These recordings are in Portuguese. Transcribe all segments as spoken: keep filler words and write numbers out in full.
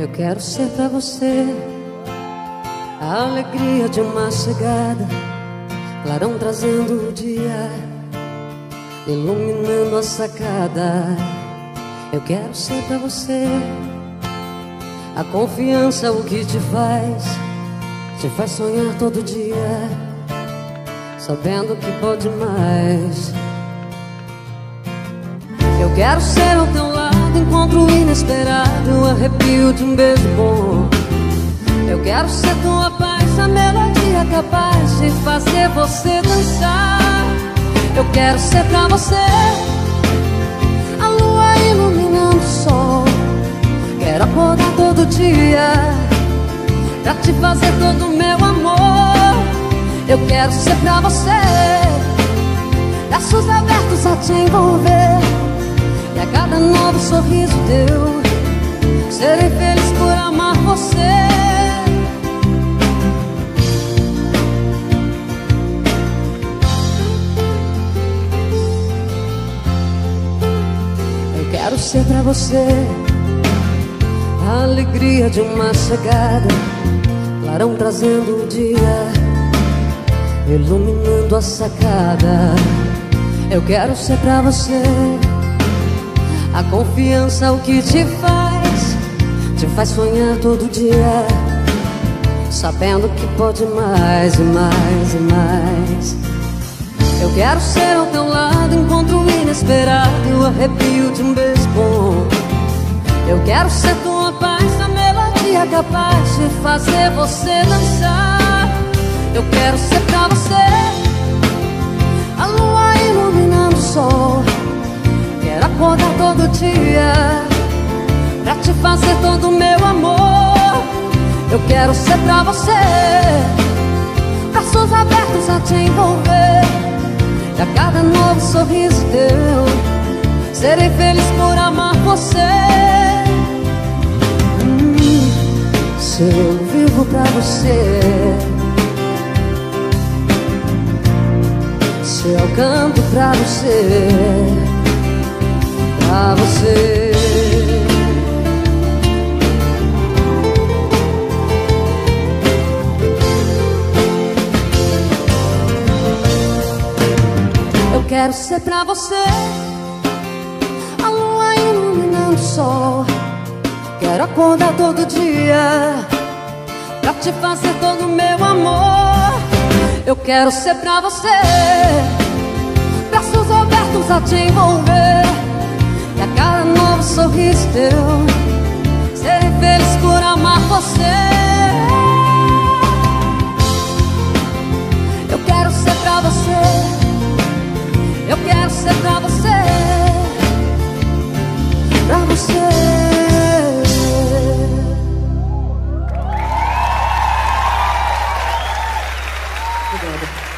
Eu quero ser pra você a alegria de uma chegada, clarão trazendo o dia, iluminando a sacada. Eu quero ser pra você a confiança, o que te faz, te faz sonhar todo dia, sabendo que pode mais. Eu quero ser ao teu lado, encontro inesperado, o arrepio de um beijo bom. Eu quero ser tua paz, a melodia capaz de fazer você dançar. Eu quero ser pra você a lua iluminando o sol. Quero acordar todo dia pra te fazer todo o meu amor. Eu quero ser pra você braços abertos a te envolver, e a cada novo sorriso teu serei feliz por amar você. Eu quero ser pra você a alegria de uma chegada, clarão trazendo o dia, iluminando a sacada. Eu quero ser pra você a confiança, o que te faz, te faz sonhar todo dia, sabendo que pode mais e mais e mais. Eu quero ser ao teu lado, encontro inesperado, o arrepio de um beijo bom. Eu quero ser tua paz, a melodia capaz de fazer você dançar. Eu quero ser pra você a lua iluminando o sol. Quero acordar todo dia pra te fazer todo o meu amor. Eu quero ser pra você braços abertos a te envolver, e a cada novo sorriso teu serei feliz por amar você. hum, Se eu vivo pra você, se eu canto pra você, pra você. Eu quero ser pra você a lua iluminando o sol. Quero acordar todo dia pra te fazer todo o meu amor. Eu quero ser pra você braços abertos a te envolver, e a cada novo sorriso teu serei feliz por amar você. Eu quero ser pra você, eu quero ser pra você, pra você. Obrigada.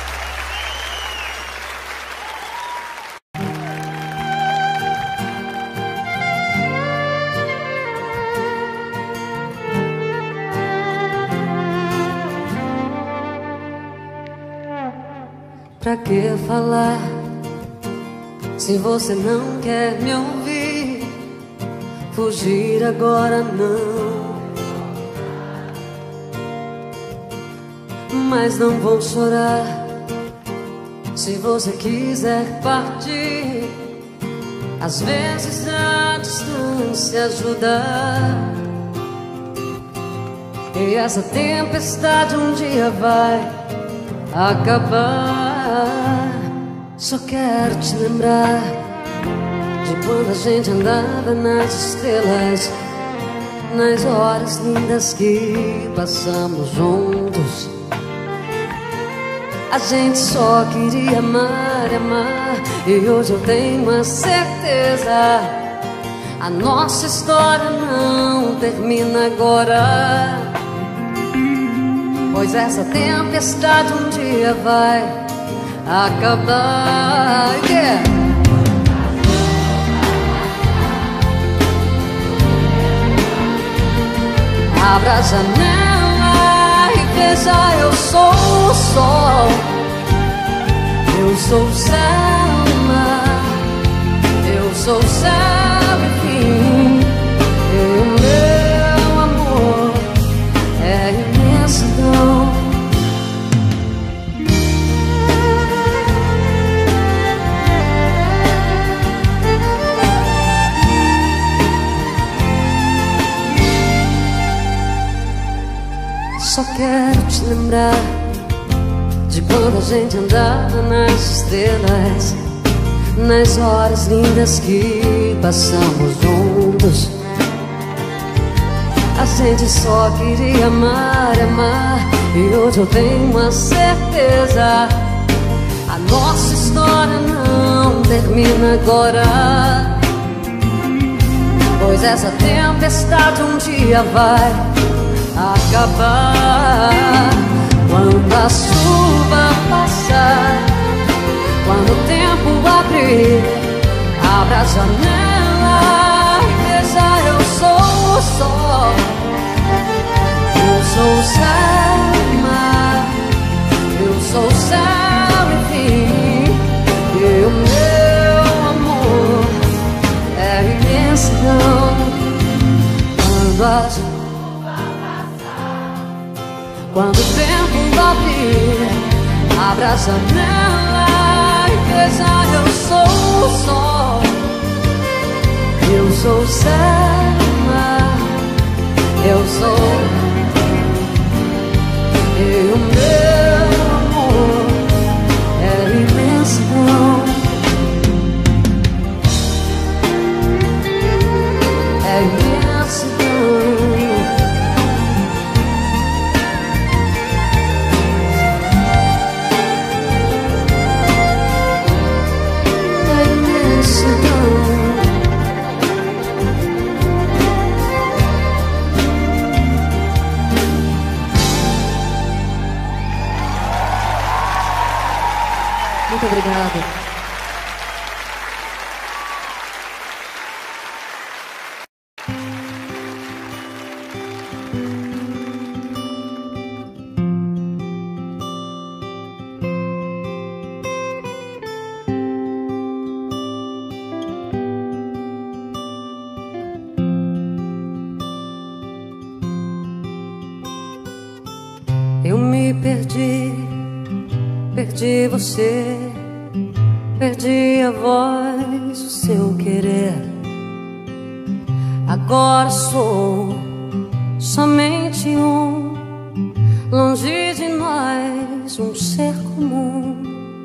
Pra que falar se você não quer me ouvir? Fugir agora não, mas não vou chorar se você quiser partir. Às vezes a distância ajuda, e essa tempestade um dia vai acabar. Só quero te lembrar de quando a gente andava nas estrelas, nas horas lindas que passamos juntos. A gente só queria amar e amar, e hoje eu tenho a certeza, a nossa história não termina agora, pois essa tempestade um dia vai acabar. Yeah. Abra a janela e veja, eu sou o sol, eu sou o céu, o mar, eu sou o céu, enfim, eu, meu amor. Só quero te lembrar de quando a gente andava nas estrelas, nas horas lindas que passamos juntos. A gente só queria amar, amar, e hoje eu tenho uma certeza: a nossa história não termina agora, pois essa tempestade um dia vai acabar. Quando a chuva passar, quando o tempo abrir, abra a janela e veja, eu sou o sol, eu sou o céu, mar, eu sou o céu, enfim. E o meu amor é imensidão. Quando a chuva passar, quando o tempo abrir, abra a janela e veja, eu sou o sol, eu sou o céu, mar, eu sou. E o meu amor é imensidão, é imensidão. Muito obrigada. Eu me perdi, perdi você, perdi a voz, o seu querer. Agora sou somente um, longe de nós, um ser comum.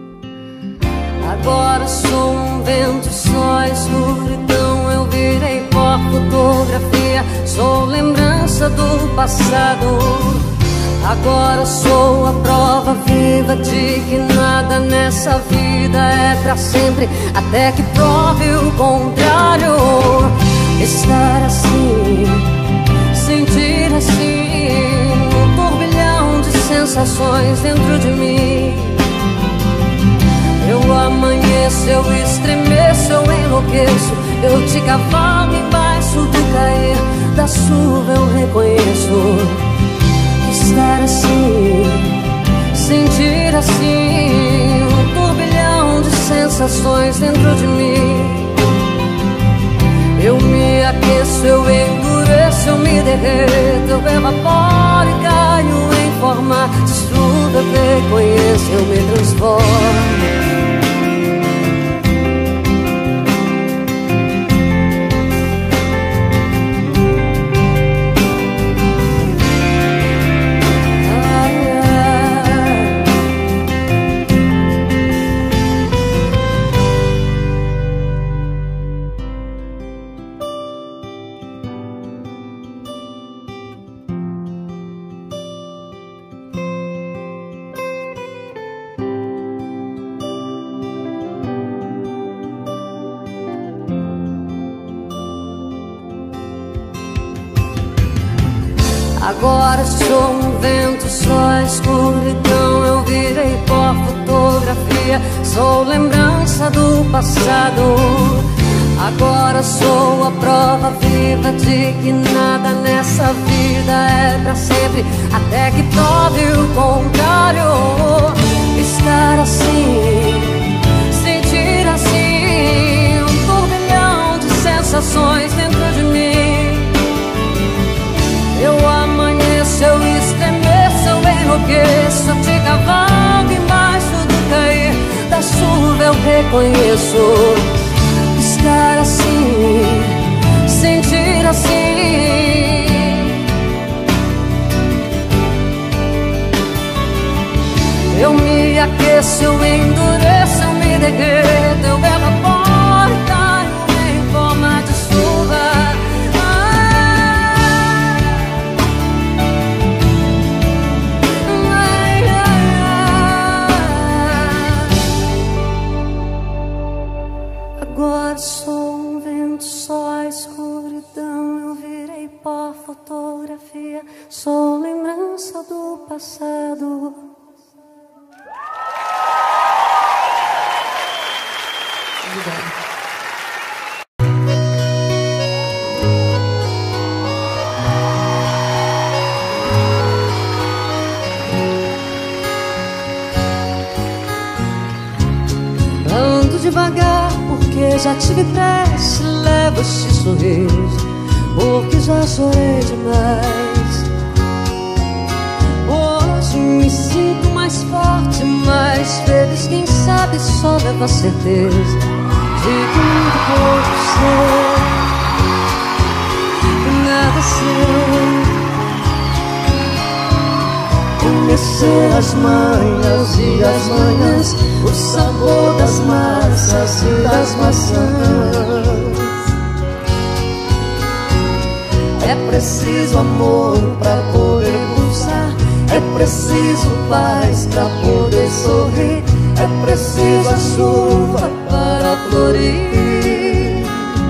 Agora sou um vento, só escuridão. Eu virei pó, fotografia, sou lembrança do passado. Agora sou a prova viva de que nada nessa vida é pra sempre, até que prove o contrário. Estar assim, sentir assim, um turbilhão de sensações dentro de mim. Eu amanheço, eu estremeço, eu enlouqueço, eu te cavalo embaixo do cair da chuva, eu reconheço. Estar assim, sentir assim, um turbilhão de sensações dentro de mim. Eu me aqueço, eu endureço, eu me derreto, eu evaporo e caio em forma de chuva. Eu reconheço, eu me transformo. Agora sou um vento, só escuridão. Eu virei pó, fotografia, sou lembrança do passado. Agora sou a prova viva de que nada nessa vida é pra sempre, até que prove o contrário. Estar assim, sentir assim, um turbilhão de sensações dentro de mim. Eu amanheço, eu estremeço, eu enlouqueço, eu te cavalgo embaixo do cair da chuva. Eu reconheço. Estar assim, sentir assim, aqueço, eu endureço, eu me derreto, eu evaporo em forma de chuva. Ai, ai, ai. Agora sou um vento, só a escuridão. Eu virei pó, fotografia, sou lembrança do passado. Obrigada. Ando devagar porque já tive pressa, levo este sorriso porque já chorei demais. Hoje me sinto mais forte, mais feliz. Quem sabe só leva a certeza de que muito pouco sei, nada sei. Conhecer as manhas e as manhãs, o sabor das massas e das maçãs. É preciso amor pra poder pulsar, é preciso paz pra poder sorrir, é preciso a chuva para florir.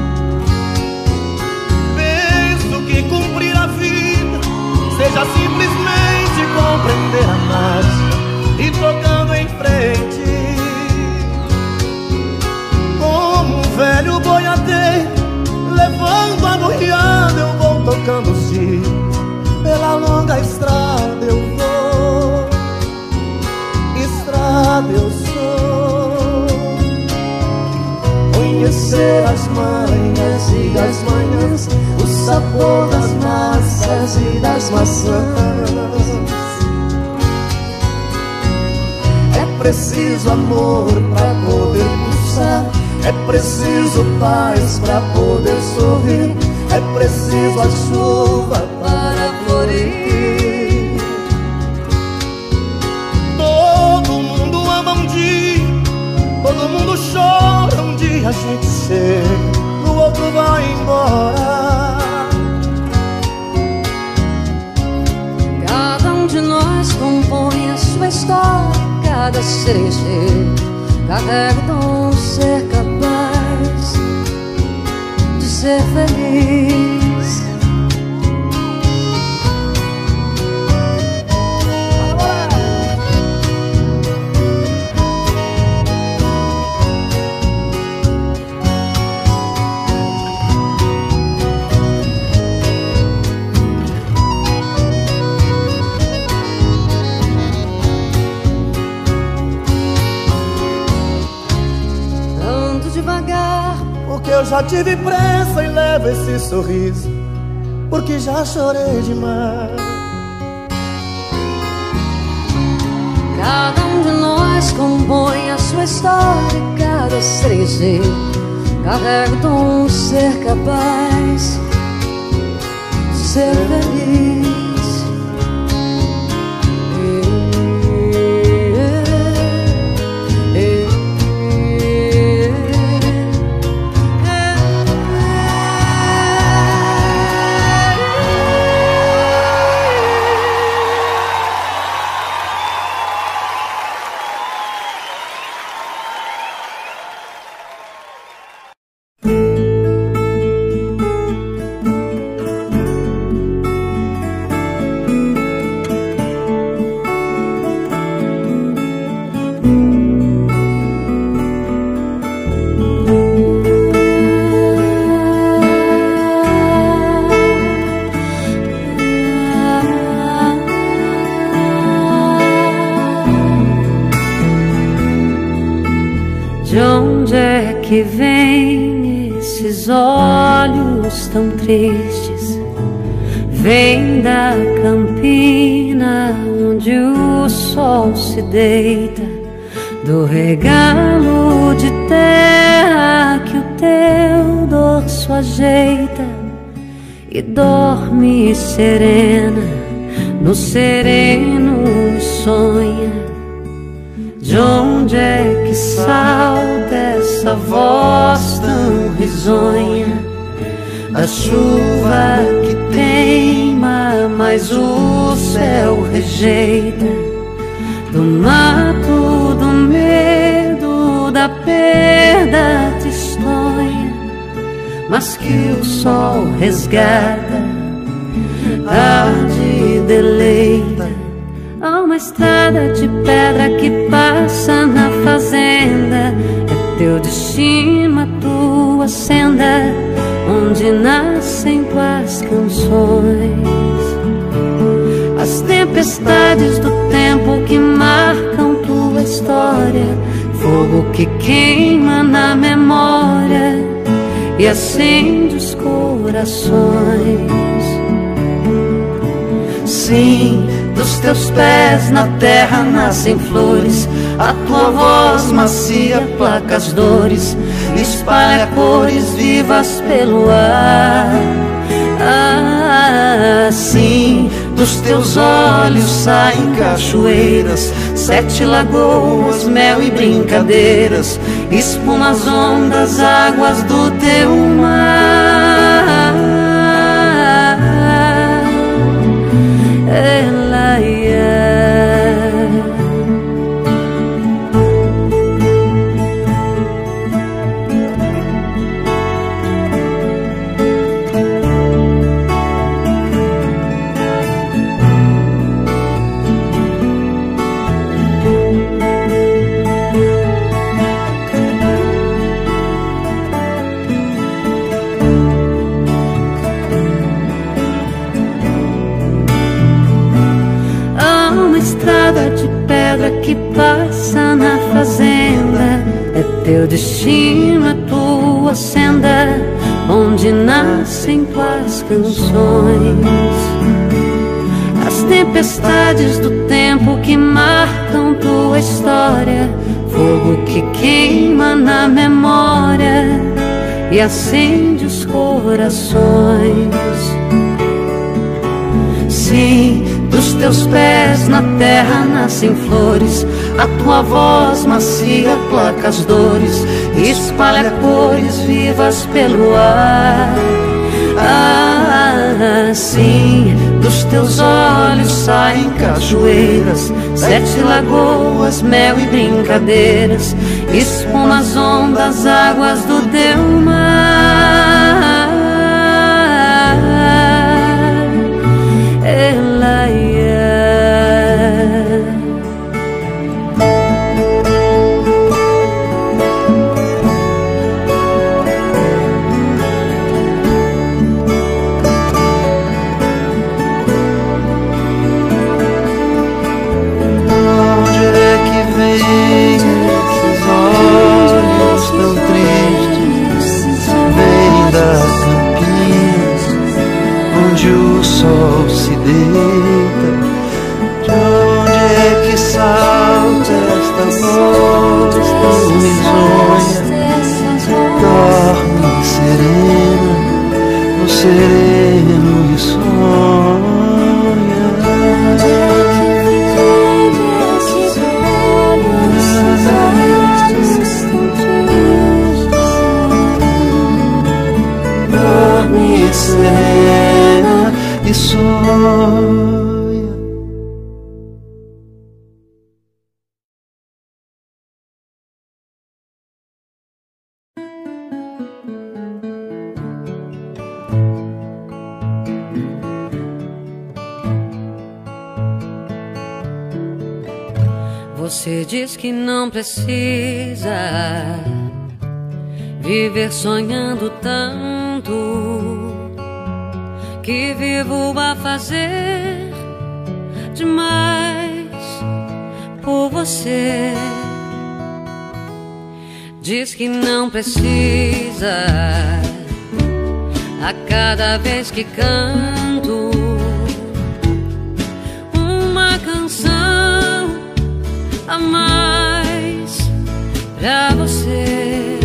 Penso que cumprir a vida seja simplesmente compreender a marcha e tocando em frente, como um velho boiadeiro levando a boiada. Eu vou tocando os dias, pela longa estrada eu vou, estrada eu sou. Conhecer as manhas e as manhãs, o sabor das massas e das maçãs. É preciso amor pra poder pulsar, é preciso paz pra poder sorrir, é preciso a chuva para florir. Todo mundo ama um dia, todo mundo chora um dia. A gente chega, no outro vai embora. Cada um de nós compõe a sua história, cada cerejeiro carrega o dom de ser capaz de ser feliz. Porque eu já tive pressa e levo esse sorriso, porque já chorei demais. Cada um de nós compõe a sua história, cada cerejeiro carrega o dom de ser capaz de ser feliz. De onde é que vêm esses olhos tão tristes? Vem da campina onde o sol se deita, do regalo de terra que o teu dorso ajeita, e dorme serena no sereno sonha. De onde é que salta essa voz tão risonha? Da chuva que teima, mas o céu rejeita. Do mato, do medo, da perda tristonha, mas que o sol resgata, arde e deleita. Há uma estrada de pedra que passa na fazenda. É teu destino, a tua senda, onde nascem tuas canções. As tempestades do tempo que marcam tua história, fogo que queima na memória e acende os corações. Sim, dos teus pés na terra nascem flores, a tua voz macia placa as dores, espalha cores vivas pelo ar. Ah, sim, dos teus olhos saem cachoeiras, sete lagoas, mel e brincadeiras, espuma as ondas, águas do teu mar. Ela ia. De pedra que passa na fazenda, é teu destino, a tua senda, onde nascem tuas canções. As tempestades do tempo que marcam tua história, fogo que queima na memória e acende os corações. Sim, dos teus pés na terra nascem flores, a tua voz macia placa as dores, espalha cores vivas pelo ar. Ah, sim, dos teus olhos saem cachoeiras, sete lagoas, mel e brincadeiras, espuma as ondas, águas do teu mar. Ela ia. Onde é que vem esses olhos tão tristes? Vem das campinas, onde o sol se deita. De onde é que salta esta voz tão risonha? Dorme serena, no sereno e sonha. Dorme serena e sonha. Você diz que não precisa viver sonhando tanto, que vivo a fazer demais por você. Diz que não precisa a cada vez que canto uma canção a mais pra você.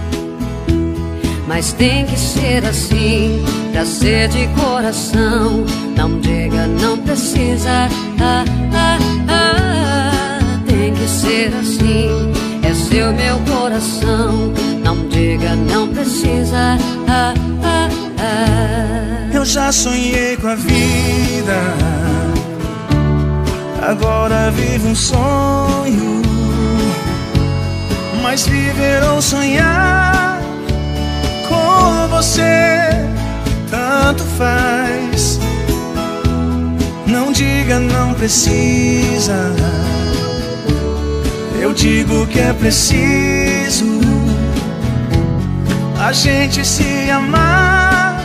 Mas tem que ser assim, pra ser de coração. Não diga não precisa, ah, ah, ah. Tem que ser assim. coração. Não diga, não precisa. Ah, ah, ah. Eu já sonhei com a vida, agora vivo um sonho. Mas viver ou sonhar com você tanto faz. Não diga, não precisa. Eu digo que é preciso a gente se amar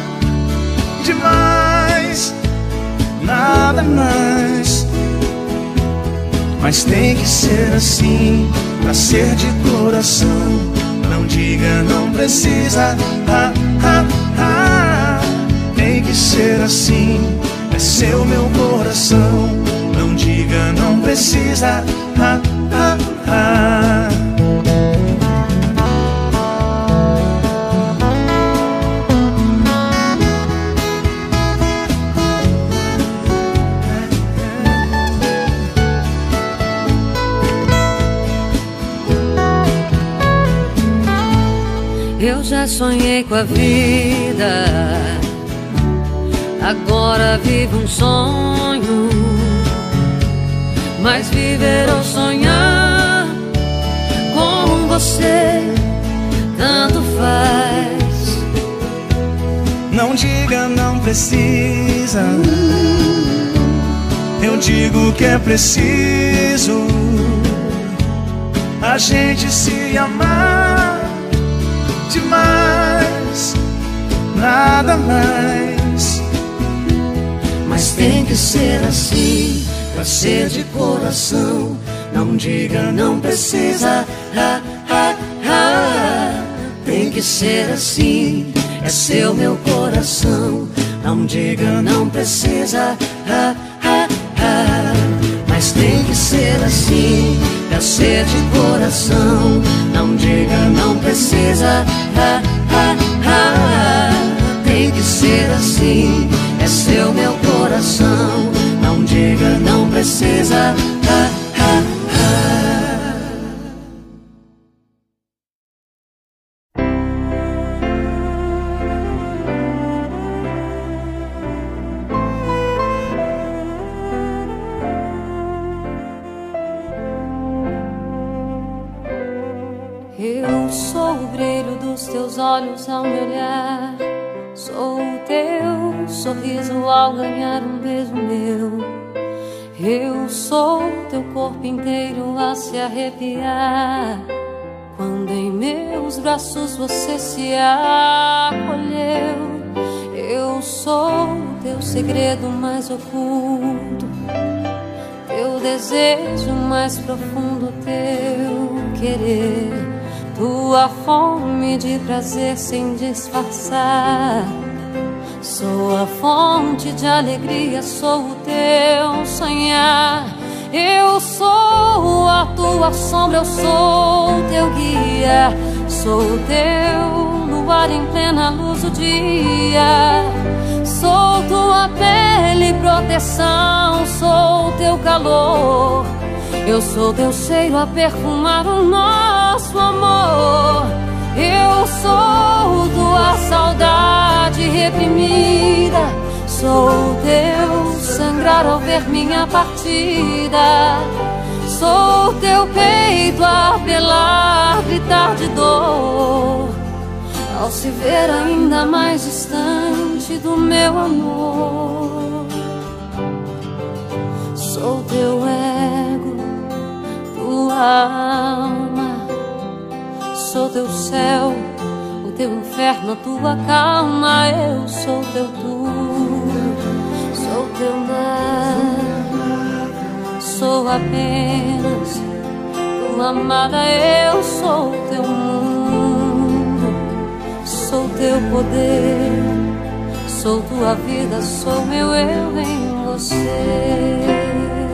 demais, nada mais. Mas tem que ser assim, pra ser de coração. Não diga, não precisa. Ah, ah, ah. Tem que ser assim, é seu meu coração. Não diga, não precisa. Ah, ah, ah. Eu já sonhei com a vida, agora vivo um sonho. Mas viver ou sonhar com você tanto faz. Não diga, não precisa. Eu digo que é preciso a gente se amar demais, nada mais. Mas tem que ser assim, pra ser de coração. Não diga, não precisa. Ah, ah, ah. Tem que ser assim, é seu meu coração. Não diga, não precisa. Ah, ah, ah. Mas tem que ser assim, pra ser de coração. Não diga, não precisa. Ah, ah, ah. Tem que ser assim, é seu meu coração. Não diga, não precisa. Ah, ah, ah. Eu sou o brilho dos teus olhos ao me olhar. Sou o teu sorriso ao ganhar um beijo meu. Eu sou teu corpo inteiro a se arrepiar quando em meus braços você se acolheu. Eu sou o teu segredo mais oculto, teu desejo mais profundo, teu querer, tua fome de prazer sem disfarçar. Sou a fonte de alegria, sou o teu sonhar. Eu sou a tua sombra, eu sou o teu guia. Sou o teu luar em plena luz do dia. Sou tua pele e proteção, sou o teu calor. Eu sou teu cheiro a perfumar o nosso amor. Eu sou tua saudade reprimida. Sou teu sangrar ao ver minha partida. Sou teu peito a apelar, gritar de dor ao se ver ainda mais distante do meu amor. Sou teu ego, tua alma. Sou teu céu, o teu inferno, a tua calma. Eu sou teu tudo, sou teu nada. Sou apenas tua amada. Eu sou teu mundo, sou teu poder. Sou tua vida, sou meu eu em você.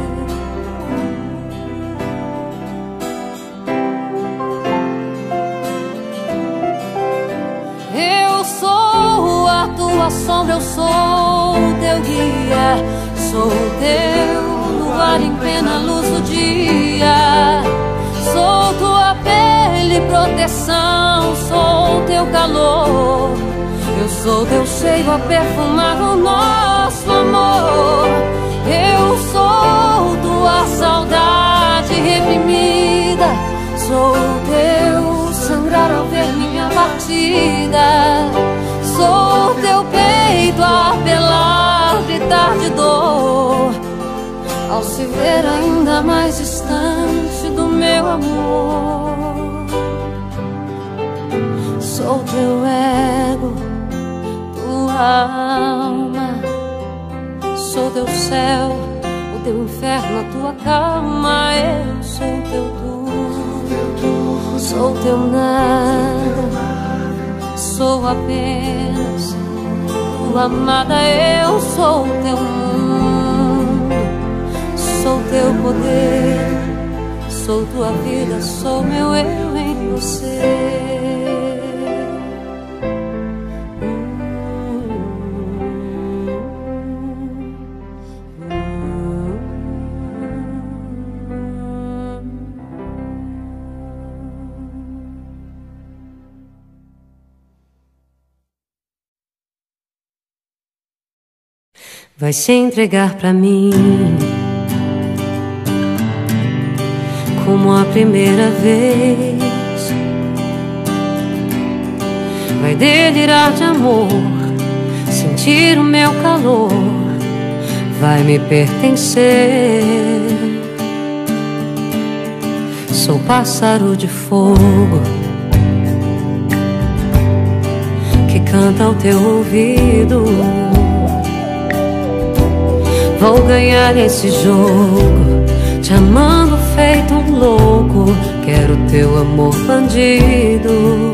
Tua sombra, eu sou o teu guia. Sou o teu luar em plena luz do dia. Sou tua pele proteção, sou teu calor. Eu sou teu cheiro a perfumar o nosso amor. Eu sou tua saudade reprimida, sou teu sangrar ao ver minha partida. Sou teu peito a apelar, gritar de dor, ao se ver ainda mais distante do meu amor. Sou teu ego, tua alma, sou teu céu, o teu inferno, a tua calma. Eu sou teu tudo, sou teu nada, sou apenas tua amada. Eu sou teu mundo, sou teu poder, sou tua vida, sou meu eu em você. Vai se entregar pra mim como a primeira vez. Vai delirar de amor, sentir o meu calor, vai me pertencer. Sou pássaro de fogo que canta ao teu ouvido. Vou ganhar esse jogo, te amando feito um louco. Quero teu amor bandido.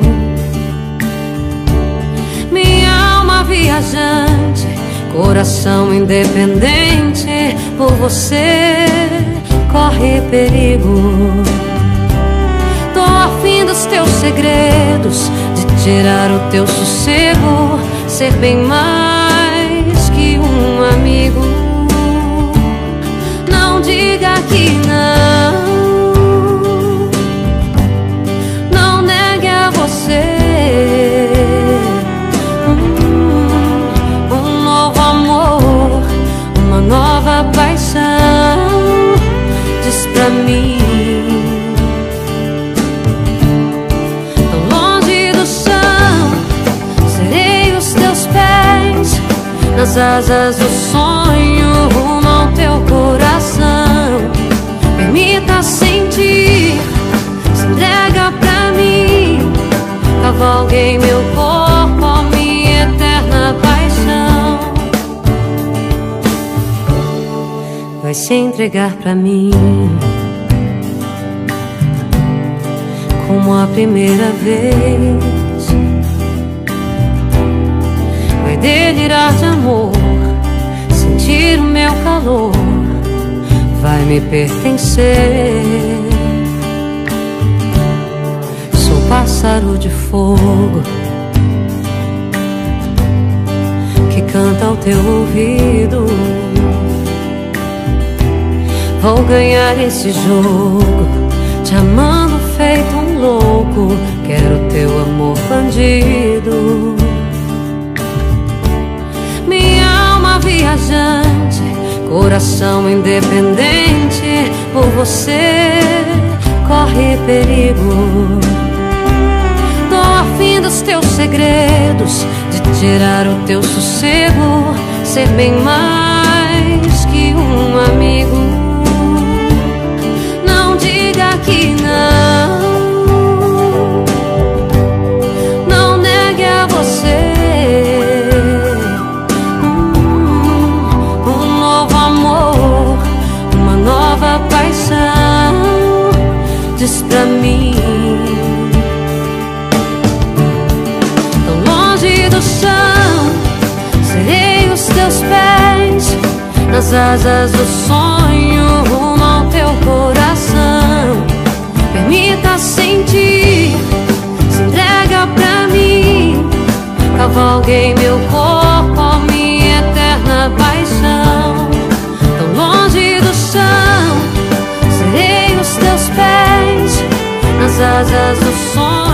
Minha alma viajante, coração independente, por você corre perigo. Tô afim dos teus segredos, de tirar o teu sossego, ser bem mais que um amigo. Não diga que não, não negue a você um, um novo amor, uma nova paixão. Diz pra mim, tão longe do chão, serei os teus pés, nas asas do sonho, rumo ao teu coração. Permita sentir, se entrega pra mim, cavalgue em meu corpo a minha eterna paixão. Vai se entregar pra mim como a primeira vez. Vai delirar de amor, sentir o meu calor, vai me pertencer. Sou pássaro de fogo que canta ao teu ouvido. Vou ganhar esse jogo, te amando feito um louco. Quero teu amor bandido. Minha alma viajante, coração independente, por você corre perigo. Tô afim dos teus segredos, de tirar o teu sossego, ser bem mais que um amigo. Não diga que não, não negue a você paixão. Diz pra mim, tão longe do chão, serei os teus pés, nas asas do sonho, rumo ao teu coração. Permita sentir, se entrega pra mim, cavalgue em meu corpo a minha eterna paixão. Tão longe do chão, serei os teus pés, nas asas do sonho.